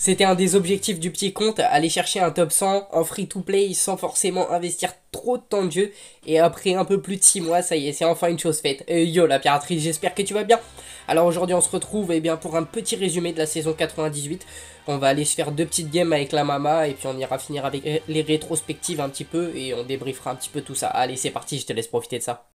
C'était un des objectifs du petit compte, aller chercher un top 100 en free-to-play sans forcément investir trop de temps de jeu. Et après un peu plus de 6 mois, ça y est, c'est enfin une chose faite. Yo la piraterie, j'espère que tu vas bien. Alors aujourd'hui on se retrouve bien, pour un petit résumé de la saison 98. On va aller se faire deux petites games avec la mama et puis on ira finir avec les rétrospectives un petit peu et on débriefera un petit peu tout ça. Allez c'est parti, je te laisse profiter de ça.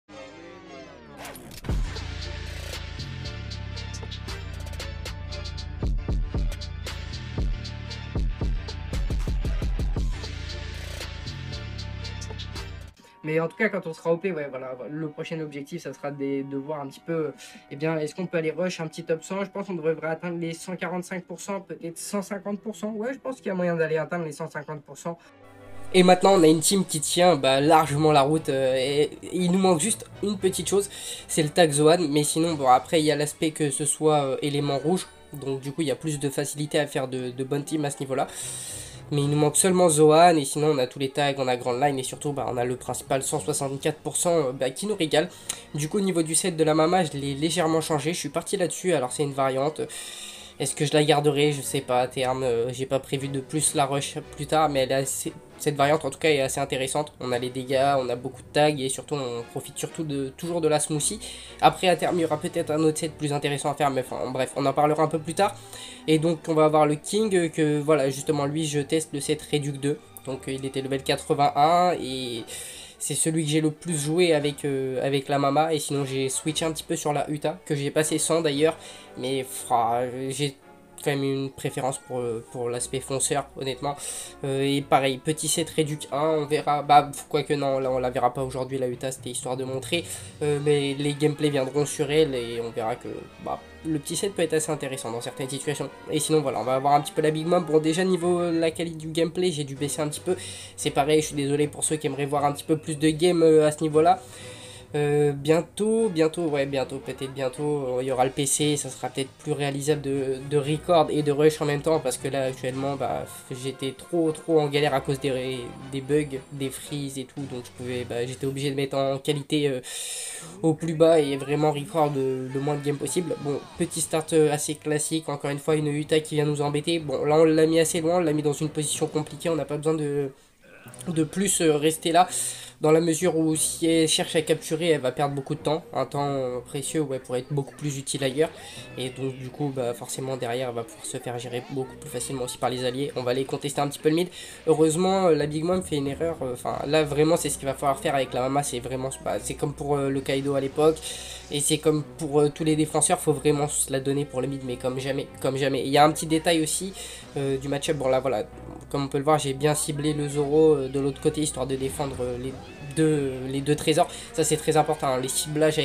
Mais en tout cas, quand on sera OP, ouais, voilà, le prochain objectif, ça sera de voir un petit peu, est-ce qu'on peut aller rush un petit top 100. Je pense qu'on devrait atteindre les 145%, peut-être 150%. Ouais, je pense qu'il y a moyen d'aller atteindre les 150%. Et maintenant, on a une team qui tient largement la route. Et il nous manque juste une petite chose, c'est le tag Zohan. Mais sinon, bon, après, il y a l'aspect que ce soit élément rouge. Donc du coup, il y a plus de facilité à faire de bonnes teams à ce niveau-là. Mais il nous manque seulement Zohan et sinon on a tous les tags, on a Grand Line et surtout on a le principal 164% qui nous régale. Du coup au niveau du set de la Mama je l'ai légèrement changé, je suis parti là-dessus, alors c'est une variante. Est-ce que je la garderai? Je sais pas, à terme, j'ai pas prévu de plus la rush plus tard, mais cette variante en tout cas est assez intéressante. On a les dégâts, on a beaucoup de tags et surtout on profite surtout toujours de la smoothie. Après à terme il y aura peut-être un autre set plus intéressant à faire, mais enfin bref, on en parlera un peu plus tard. Et donc on va avoir le King, que voilà justement lui je teste le set Reduc 2. Donc il était level 81 et c'est celui que j'ai le plus joué avec la Mama. Et sinon j'ai switché un petit peu sur la Uta, que j'ai passé 100 d'ailleurs. Mais j'ai quand même une préférence pour l'aspect fonceur, honnêtement. Et pareil, petit set Reduc 1, on verra. Bah, quoique non, là on la verra pas aujourd'hui, la Uta, c'était histoire de montrer. Mais les gameplays viendront sur elle et on verra que le petit set peut être assez intéressant dans certaines situations. Et sinon, voilà, on va avoir un petit peu la Big Mom. Bon, déjà, niveau la qualité du gameplay, j'ai dû baisser un petit peu. C'est pareil, je suis désolé pour ceux qui aimeraient voir un petit peu plus de game à ce niveau-là. Bientôt, peut-être bientôt, il y aura le PC, ça sera peut-être plus réalisable de record et de rush en même temps parce que là actuellement j'étais trop en galère à cause des bugs, des freezes et tout, donc j'étais obligé de mettre en qualité au plus bas et vraiment record le moins de game possible. Bon, petit start assez classique, encore une fois une Uta qui vient nous embêter. Bon là on l'a mis assez loin, on l'a mis dans une position compliquée, on n'a pas besoin de plus rester là, dans la mesure où si elle cherche à capturer elle va perdre beaucoup de temps, un temps précieux pour être beaucoup plus utile ailleurs, et donc du coup forcément derrière elle va pouvoir se faire gérer beaucoup plus facilement aussi par les alliés. On va aller contester un petit peu le mid. Heureusement la Big Mom fait une erreur, là vraiment c'est ce qu'il va falloir faire avec la Mama, c'est vraiment c'est comme pour le Kaido à l'époque, et c'est comme pour tous les défenseurs, faut vraiment se la donner pour le mid, mais comme jamais, comme jamais. Il y a un petit détail aussi du match-up, bon là voilà, comme on peut le voir j'ai bien ciblé le Zoro de l'autre côté histoire de défendre les deux trésors. Ça c'est très important, hein. Les ciblages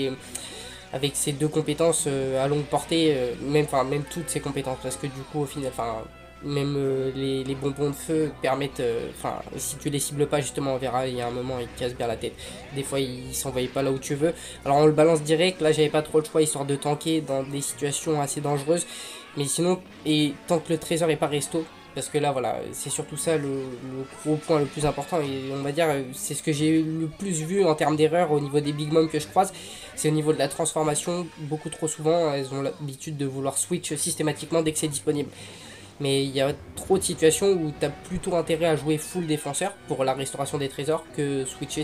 avec ces deux compétences à longue portée, même toutes ces compétences, parce que du coup au final, même les bonbons de feu permettent, si tu les cibles pas justement, on verra, il y a un moment ils te cassent bien la tête, des fois ils s'envoient pas là où tu veux, alors on le balance direct, là j'avais pas trop le choix histoire de tanker dans des situations assez dangereuses, mais sinon, et tant que le trésor est pas resto, parce que là voilà, c'est surtout ça le gros point le plus important, et on va dire c'est ce que j'ai le plus vu en termes d'erreurs au niveau des Big Mom que je croise, c'est au niveau de la transformation. Beaucoup trop souvent elles ont l'habitude de vouloir switch systématiquement dès que c'est disponible, mais il y a trop de situations où tu as plutôt intérêt à jouer full défenseur pour la restauration des trésors que switcher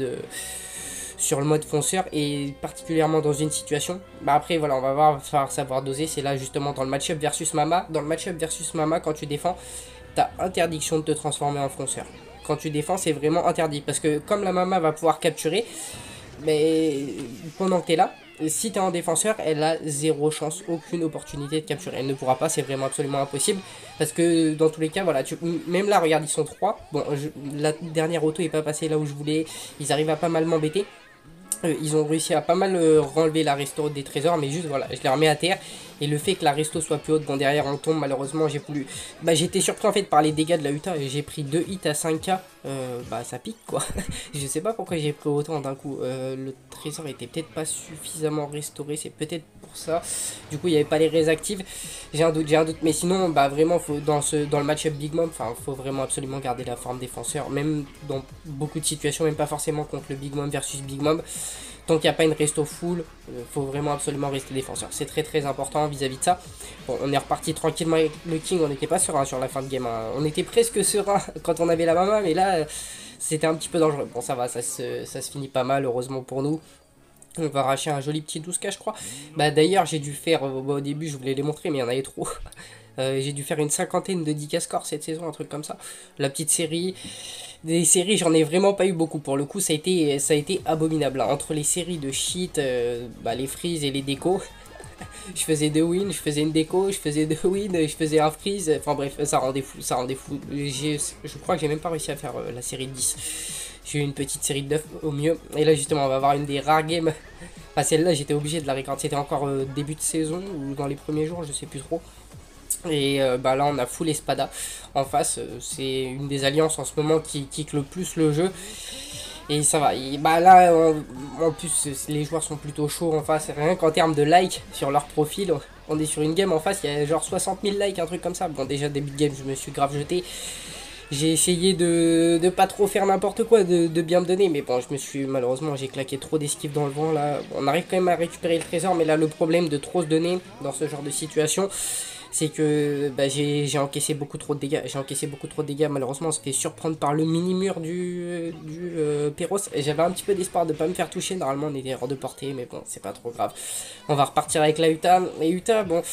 sur le mode fonceur, et particulièrement dans une situation. Après voilà, on va voir, va falloir savoir doser. C'est là justement dans le match-up versus Mama. Dans le match-up versus Mama, quand tu défends, t'as interdiction de te transformer en fonceur. Quand tu défends, c'est vraiment interdit, parce que comme la Mama va pouvoir capturer, mais pendant que t'es là, si t'es en défenseur, elle a zéro chance, aucune opportunité de capturer. Elle ne pourra pas, c'est vraiment absolument impossible. Parce que dans tous les cas, voilà, même là, regarde, ils sont 3. Bon, la dernière auto est pas passée là où je voulais. Ils arrivent à pas mal m'embêter. Ils ont réussi à pas mal renlever la resto des trésors, mais juste voilà, je les remets à terre. Et le fait que la resto soit plus haute, bon derrière on tombe, malheureusement j'ai voulu... j'étais surpris en fait par les dégâts de la Uta, j'ai pris 2 hits à 5k, ça pique quoi. Je sais pas pourquoi j'ai pris autant d'un coup, le trésor était peut-être pas suffisamment restauré, c'est peut-être pour ça. Du coup il n'y avait pas les raises actives, j'ai un doute, mais sinon vraiment faut, dans le match-up Big Mom, faut vraiment absolument garder la forme défenseur, même dans beaucoup de situations, même pas forcément contre le Big Mom versus Big Mom. Tant qu'il n'y a pas une resto full, faut vraiment absolument rester défenseur. C'est très très important vis-à-vis de ça. Bon, on est reparti tranquillement avec le King, on n'était pas serein sur la fin de game. Hein. On était presque serein quand on avait la maman, mais là, c'était un petit peu dangereux. Bon, ça va, ça se finit pas mal, heureusement pour nous. On va arracher un joli petit 12K, je crois. Bah d'ailleurs, j'ai dû faire, au début, je voulais les montrer, mais il y en avait trop. J'ai dû faire une cinquantaine de 10K score cette saison, un truc comme ça. La petite série. Des séries, j'en ai vraiment pas eu beaucoup. Pour le coup, ça a été abominable. Hein. Entre les séries de shit, les freeze et les décos. Je faisais 2 wins, je faisais une déco, je faisais 2 wins, je faisais un freeze. Enfin bref, ça rendait fou, ça rendait fou. Je crois que j'ai même pas réussi à faire la série de 10. J'ai eu une petite série de 9 au mieux. Et là justement, on va avoir une des rares games. Enfin celle-là, j'étais obligé de la regarder. C'était encore début de saison ou dans les premiers jours, je sais plus trop. Et là on a full Espada en face, c'est une des alliances en ce moment qui kick le plus le jeu. Et ça va, et là en plus les joueurs sont plutôt chauds en face, rien qu'en termes de likes sur leur profil, on est sur une game en face, il y a genre 60 000 likes, un truc comme ça. Bon déjà début de game je me suis grave jeté. J'ai essayé de pas trop faire n'importe quoi, de bien me donner, mais bon, malheureusement, j'ai claqué trop d'esquives dans le vent, là. On arrive quand même à récupérer le trésor, mais là, le problème de trop se donner dans ce genre de situation, c'est que j'ai encaissé beaucoup trop de dégâts. Malheureusement, on se fait surprendre par le mini-mur du Perros. J'avais un petit peu d'espoir de pas me faire toucher, normalement, on était hors de portée, mais bon, c'est pas trop grave. On va repartir avec la Uta, et Uta, bon...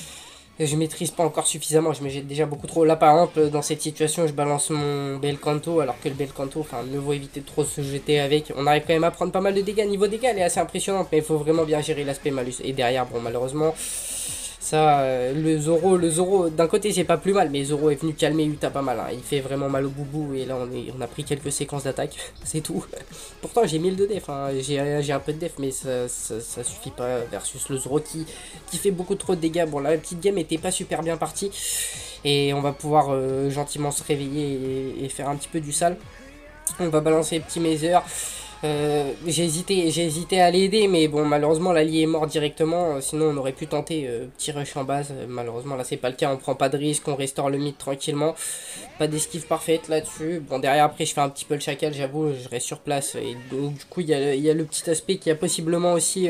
Je maîtrise pas encore suffisamment, je me jette déjà beaucoup trop. Là par exemple, dans cette situation, je balance mon bel canto, alors que le bel canto, enfin, mieux vaut éviter de trop se jeter avec. On arrive quand même à prendre pas mal de dégâts. Niveau dégâts, elle est assez impressionnante, mais il faut vraiment bien gérer l'aspect malus. Et derrière, bon, malheureusement, ça, le Zoro, d'un côté c'est pas plus mal, mais Zoro est venu calmer Uta pas mal. Hein. Il fait vraiment mal au boubou, et là on a pris quelques séquences d'attaque, c'est tout. Pourtant j'ai 1000 de def, hein. J'ai un peu de def, mais ça suffit pas versus le Zoro qui fait beaucoup trop de dégâts. Bon, là la petite game était pas super bien partie, et on va pouvoir gentiment se réveiller et faire un petit peu du sale. On va balancer les petits Mazer. J'ai hésité à l'aider, mais bon, malheureusement l'allié est mort directement, sinon on aurait pu tenter petit rush en base. Malheureusement là c'est pas le cas, on prend pas de risque, on restaure le mid tranquillement, pas d'esquive parfaite là-dessus. Bon, derrière après je fais un petit peu le chacal, j'avoue, je reste sur place, et donc du coup il y a le petit aspect qui a possiblement aussi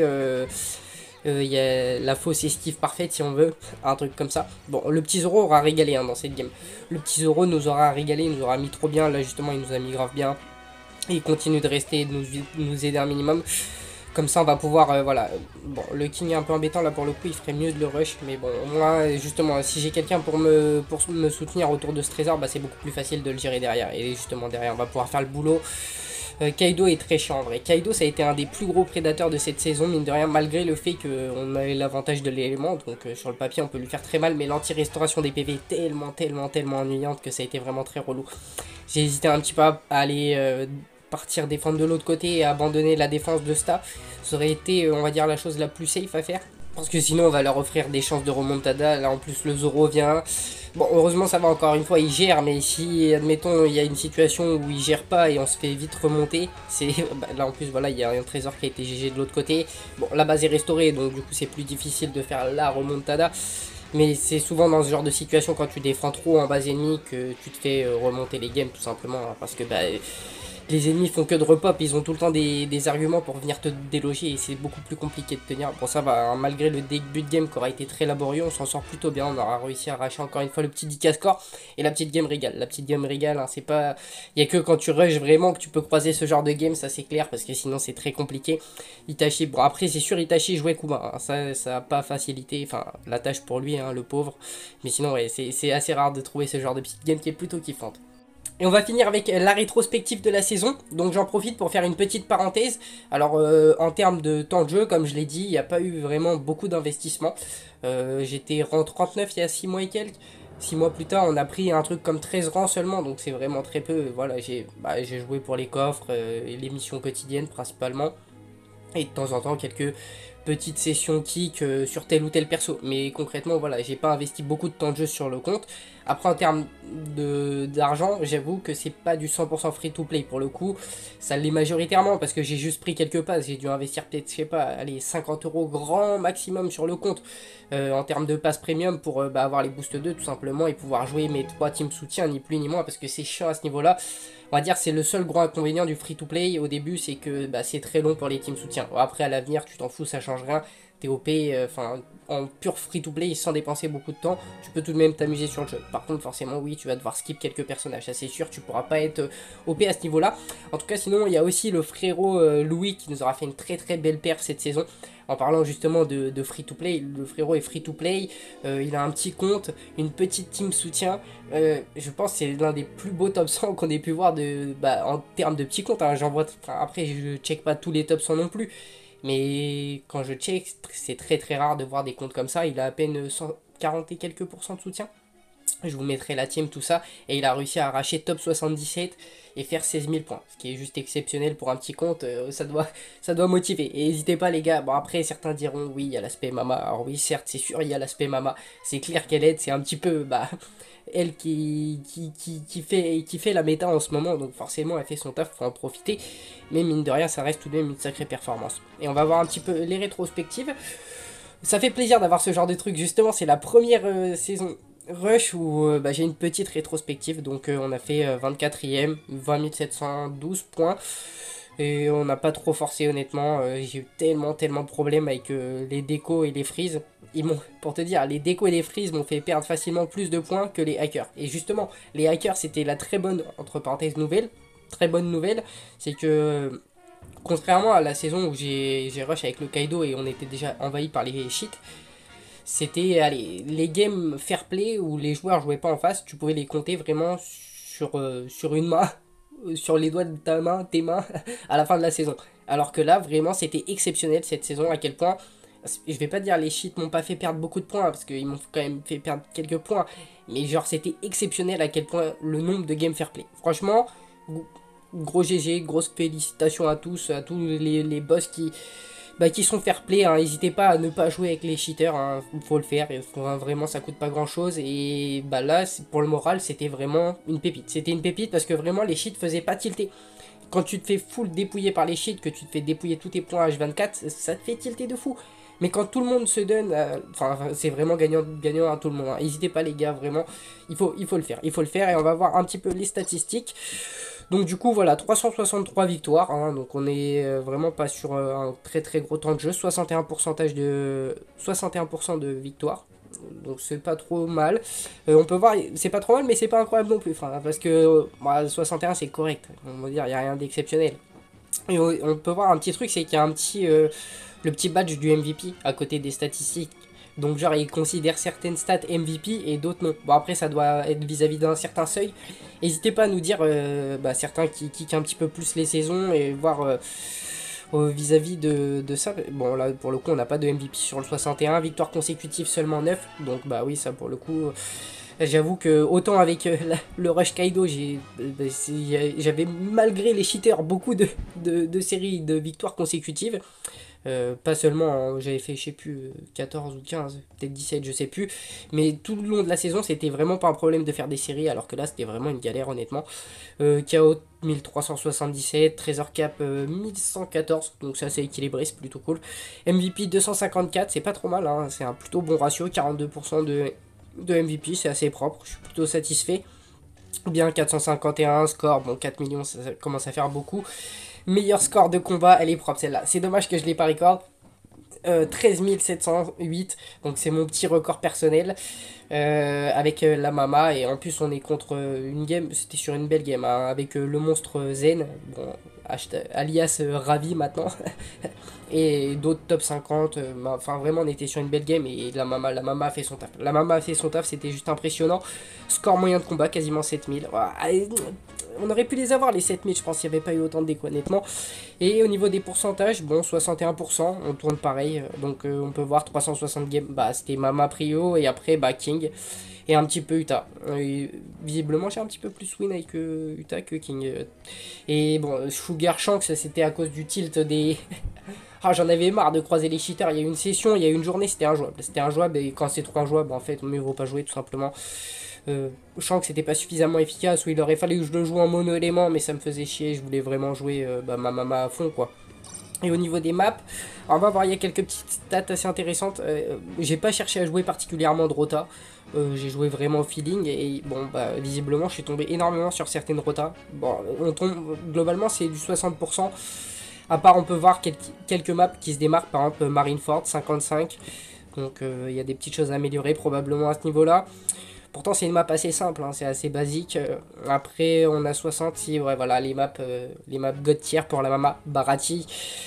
il y a la fausse esquive parfaite si on veut, un truc comme ça. Bon, le petit Zoro aura régalé hein, dans cette game. Le petit Zoro nous aura régalé, il nous aura mis trop bien, là justement il nous a mis grave bien. Et il continue de rester, de nous aider un minimum. Comme ça on va pouvoir, voilà. Bon, le King est un peu embêtant là pour le coup, il ferait mieux de le rush. Mais bon, moi justement, si j'ai quelqu'un pour me soutenir autour de ce trésor, c'est beaucoup plus facile de le gérer derrière. Et justement derrière on va pouvoir faire le boulot. Kaido est très chiant en vrai. Kaido ça a été un des plus gros prédateurs de cette saison, mine de rien, malgré le fait qu'on avait l'avantage de l'élément. Donc sur le papier on peut lui faire très mal, mais l'anti-restauration des PV est tellement ennuyante que ça a été vraiment très relou. J'ai hésité un petit peu à aller partir défendre de l'autre côté et abandonner la défense de Sta. Ça aurait été, on va dire, la chose la plus safe à faire. Parce que sinon on va leur offrir des chances de remontada. Là en plus le Zoro vient. Bon, heureusement ça va, encore une fois il gère, mais si admettons il y a une situation où il gère pas et on se fait vite remonter, c'est là en plus voilà, il y a un trésor qui a été GG de l'autre côté. Bon, la base est restaurée, donc du coup c'est plus difficile de faire la remontada. Mais c'est souvent dans ce genre de situation, quand tu défends trop en base ennemie, que tu te fais remonter les games tout simplement, hein, parce que les ennemis font que de repop, ils ont tout le temps des arguments pour venir te déloger et c'est beaucoup plus compliqué de tenir. Bon, ça va, hein, malgré le début de game qui aura été très laborieux, on s'en sort plutôt bien. On aura réussi à arracher encore une fois le petit 10K score et la petite game régale. La petite game régale, hein, c'est pas. Il y a que quand tu rush vraiment que tu peux croiser ce genre de game, ça c'est clair, parce que sinon c'est très compliqué. Itachi, bon après c'est sûr, Itachi jouait Kuma, hein, ça a pas facilité, enfin la tâche pour lui, hein, le pauvre. Mais sinon, ouais, c'est assez rare de trouver ce genre de petite game qui est plutôt kiffante. Et on va finir avec la rétrospective de la saison, donc j'en profite pour faire une petite parenthèse. Alors en termes de temps de jeu, comme je l'ai dit, il n'y a pas eu vraiment beaucoup d'investissement. J'étais rang 39 il y a 6 mois et quelques. 6 mois plus tard, on a pris un truc comme 13 rangs seulement, donc c'est vraiment très peu. Voilà, j'ai joué pour les coffres et les missions quotidiennes principalement. Et de temps en temps quelques petite session kick sur tel ou tel perso. Mais concrètement, voilà, j'ai pas investi beaucoup de temps de jeu sur le compte. Après, en termes d'argent, j'avoue que c'est pas du 100% free to play pour le coup. Ça l'est majoritairement parce que j'ai juste pris quelques passes. J'ai dû investir peut-être, je sais pas, allez, 50 euros grand maximum sur le compte en termes de passes premium pour avoir les boosts 2 tout simplement et pouvoir jouer mes 3 teams soutien, ni plus ni moins, parce que c'est chiant à ce niveau-là. On va dire c'est le seul gros inconvénient du free to play au début, c'est que c'est très long pour les teams soutien. Après à l'avenir tu t'en fous, ça change rien. T'es OP, en pur free to play sans dépenser beaucoup de temps, tu peux tout de même t'amuser sur le jeu. Par contre forcément oui, tu vas devoir skip quelques personnages, ça c'est sûr, tu pourras pas être OP à ce niveau là. En tout cas sinon il y a aussi le frérot Louis qui nous aura fait une très très belle perf cette saison. En parlant justement de free to play, le frérot est free to play, il a un petit compte, une petite team soutien, je pense que c'est l'un des plus beaux top 100 qu'on ait pu voir en termes de petits comptes, hein. Après je check pas tous les top 100 non plus, mais quand je check c'est très très rare de voir des comptes comme ça. Il a à peine 140 et quelques pourcents de soutien. Je vous mettrai la team, tout ça. Et il a réussi à arracher top 77 et faire 16 000 points. Ce qui est juste exceptionnel pour un petit compte. Ça doit motiver. Et n'hésitez pas les gars. Bon après certains diront oui il y a l'aspect mama. Alors oui certes c'est sûr il y a l'aspect mama. C'est clair qu'elle aide. C'est un petit peu elle qui fait la méta en ce moment. Donc forcément elle fait son taf. Faut en profiter. Mais mine de rien ça reste tout de même une sacrée performance. Et on va voir un petit peu les rétrospectives. Ça fait plaisir d'avoir ce genre de truc. Justement c'est la première saison Rush où j'ai une petite rétrospective. Donc on a fait 24ème, 20 712 points. Et on n'a pas trop forcé honnêtement. J'ai eu tellement de problèmes avec les décos et les freezes. Pour te dire, les décos et les freezes m'ont fait perdre facilement plus de points que les hackers. Et justement, les hackers c'était la très bonne, entre parenthèses, très bonne nouvelle. C'est que contrairement à la saison où j'ai rush avec le Kaido et on était déjà envahi par les cheats, c'était les games fair play où les joueurs jouaient pas en face, tu pouvais les compter vraiment sur une main, sur les doigts de tes mains à la fin de la saison. Alors que là, vraiment, c'était exceptionnel cette saison, à quel point, je vais pas dire les cheats m'ont pas fait perdre beaucoup de points, parce qu'ils m'ont quand même fait perdre quelques points, mais genre c'était exceptionnel à quel point le nombre de games fair play. Franchement, gros GG, grosse félicitations à tous les boss qui sont fair play, hein. N'hésitez pas à ne pas jouer avec les cheaters, hein. Faut le faire, vraiment ça coûte pas grand chose. Et là pour le moral c'était vraiment une pépite. C'était une pépite parce que vraiment les cheats faisaient pas tilter. Quand tu te fais full dépouiller par les cheats, que tu te fais dépouiller tous tes points H24, ça te fait tilter de fou. Mais quand tout le monde se donne, c'est vraiment gagnant à tout le monde, hein. N'hésitez pas les gars, vraiment, il faut le faire et on va voir un petit peu les statistiques. Donc du coup voilà, 363 victoires, hein, donc on est vraiment pas sur un très très gros temps de jeu, 61% de victoires, donc c'est pas trop mal. On peut voir, c'est pas trop mal mais c'est pas incroyable non plus, parce que 61 c'est correct, on va dire, il n'y a rien d'exceptionnel. Et on peut voir un petit truc, c'est qu'il y a le petit badge du MVP à côté des statistiques. Donc genre il considère certaines stats MVP et d'autres non. Bon après ça doit être vis-à-vis d'un certain seuil. N'hésitez pas à nous dire certains qui kickent un petit peu plus les saisons et voir vis-à-vis de ça. Bon là pour le coup on n'a pas de MVP sur le 61, victoire consécutive seulement 9. Donc oui ça pour le coup j'avoue que autant avec le Rush Kaido j'avais malgré les cheaters beaucoup de séries de victoires consécutives. Pas seulement, j'avais fait je sais plus 14 ou 15, peut-être 17 je sais plus, mais tout le long de la saison c'était vraiment pas un problème de faire des séries, alors que là c'était vraiment une galère honnêtement. KO 1377, Trésor Cap 1114, donc c'est assez équilibré, c'est plutôt cool. MVP 254, c'est pas trop mal, hein, c'est un plutôt bon ratio, 42% de MVP, c'est assez propre, je suis plutôt satisfait. Bien 451, score, bon 4 millions ça commence à faire beaucoup. Meilleur score de combat, elle est propre celle-là. C'est dommage que je l'ai pas record. 13 708, donc c'est mon petit record personnel avec la Mama. Et en plus on est contre une game, c'était sur une belle game, hein, avec le monstre Zen, bon, alias Ravi maintenant. Et d'autres top 50, enfin vraiment on était sur une belle game et la Mama a fait son taf. La Mama a fait son taf, c'était juste impressionnant. Score moyen de combat, quasiment 7000. On aurait pu les avoir les 7000, je pense, s'il n'y avait pas eu autant de déco honnêtement. Et au niveau des pourcentages, bon 61%, on tourne pareil. Donc on peut voir 360 games, c'était Mama Prio et après King. Et un petit peu Uta. Visiblement j'ai un petit peu plus win avec Uta que King. Et bon, Sugar Shanks c'était à cause du tilt des... Ah, j'en avais marre de croiser les cheaters. Il y a eu une session, il y a eu une journée, c'était injouable. C'était injouable et quand c'est trop injouable, en fait, mieux vaut pas jouer tout simplement. Je sens que c'était pas suffisamment efficace, ou il aurait fallu que je le joue en mono élément, mais ça me faisait chier. Je voulais vraiment jouer ma mama à fond, quoi. Et au niveau des maps, on va voir, il y a quelques petites stats assez intéressantes. J'ai pas cherché à jouer particulièrement de rota. J'ai joué vraiment au feeling et bon, bah, visiblement, je suis tombé énormément sur certaines rotas. Bon, on tombe, globalement, c'est du 60%. À part, on peut voir quelques maps qui se démarquent, par exemple Marineford 55. Donc, il y a des petites choses à améliorer probablement à ce niveau-là. Pourtant, c'est une map assez simple, hein, c'est assez basique. Après, on a 60, si, ouais, voilà, les maps God tier pour la mama Barati.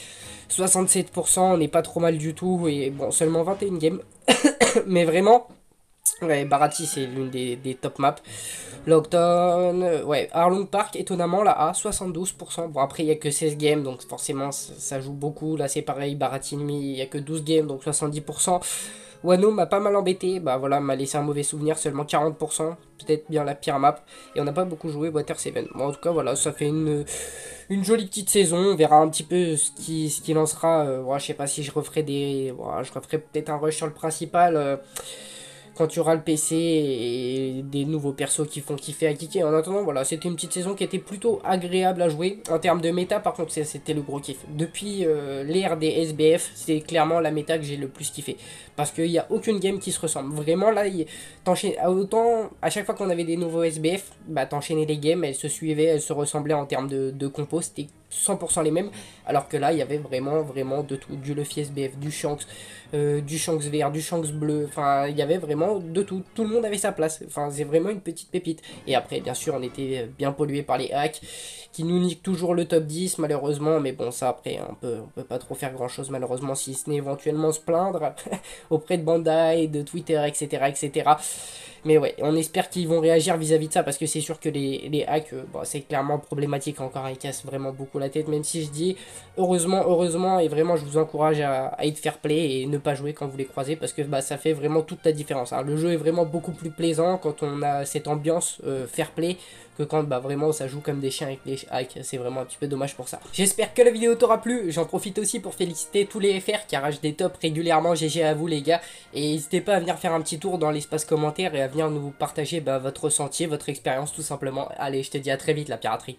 67%, on n'est pas trop mal du tout. Et bon, seulement 21 games. Mais vraiment, ouais, Barati, c'est l'une des top maps. Lockdown, ouais, Arlong Park, étonnamment, là, à 72%. Bon, après, il n'y a que 16 games, donc forcément, ça joue beaucoup. Là, c'est pareil, Barati ennemi, il n'y a que 12 games, donc 70%. Wano m'a pas mal embêté, bah voilà, m'a laissé un mauvais souvenir, seulement 40%, peut-être bien la pire map, et on n'a pas beaucoup joué Water 7. Bon, en tout cas, voilà, ça fait une jolie petite saison, on verra un petit peu ce qui lancera. Ouais, je sais pas si je referai je referai peut-être un rush sur le principal. Quand tu auras le PC et des nouveaux persos qui font kiffer à kicker. En attendant, voilà, c'était une petite saison qui était plutôt agréable à jouer. En termes de méta, par contre, c'était le gros kiff. Depuis l'ère des SBF, c'est clairement la méta que j'ai le plus kiffé. Parce qu'il n'y a aucune game qui se ressemble. Vraiment, là, autant à chaque fois qu'on avait des nouveaux SBF, bah, t'enchaînais les games, elles se suivaient, elles se ressemblaient en termes de compos. C'était 100% les mêmes. Alors que là, il y avait vraiment de tout. Du Luffy SBF, du Shanks vert, du Shanks bleu, enfin il y avait vraiment de tout, tout le monde avait sa place, enfin c'est vraiment une petite pépite. Et après bien sûr on était bien pollué par les hacks qui nous niquent toujours le top 10 malheureusement, mais bon ça après on peut pas trop faire grand chose malheureusement si ce n'est éventuellement se plaindre auprès de Bandai, de Twitter, etc. etc. Mais ouais, on espère qu'ils vont réagir vis-à-vis de ça parce que c'est sûr que les hacks, bon, c'est clairement problématique encore, ils cassent vraiment beaucoup la tête, même si je dis heureusement, et vraiment je vous encourage à être fair play et ne pas jouer quand vous les croisez parce que bah, ça fait vraiment toute la différence. Hein. Le jeu est vraiment beaucoup plus plaisant quand on a cette ambiance fair play que quand bah, vraiment ça joue comme des chiens avec les hacks. C'est vraiment un petit peu dommage pour ça. J'espère que la vidéo t'aura plu. J'en profite aussi pour féliciter tous les FR qui arrachent des tops régulièrement. GG à vous les gars. Et n'hésitez pas à venir faire un petit tour dans l'espace commentaire et à venir nous partager bah, votre ressenti, votre expérience tout simplement. Allez, je te dis à très vite la piraterie.